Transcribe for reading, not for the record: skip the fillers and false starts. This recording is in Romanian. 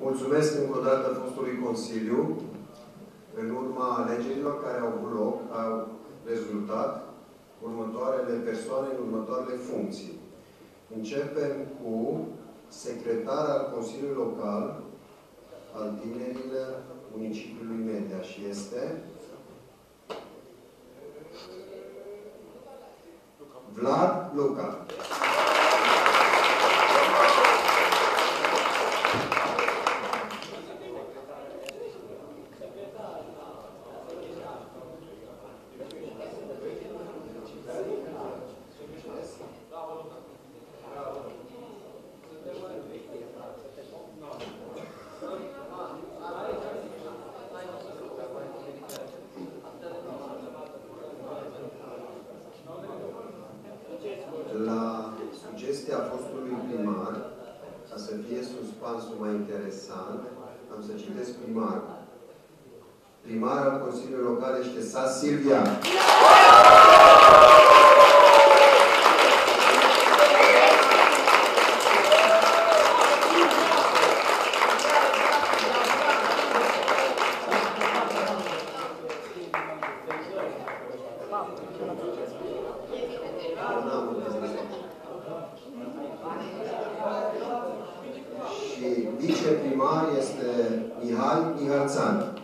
Mulțumesc încă o dată fostului Consiliu. În urma alegerilor care au avut loc, au rezultat următoarele persoane în următoarele funcții. Începem cu secretar al Consiliului Local al Tinerilor Municipiului Medea și este Vlad Luca. La sugestia fostului primar, ca să fie suspansul mai interesant, am să citesc primar. Primar al Consiliului Local este Sas Silvia. Și viceprimar este Mihai Mihalțan.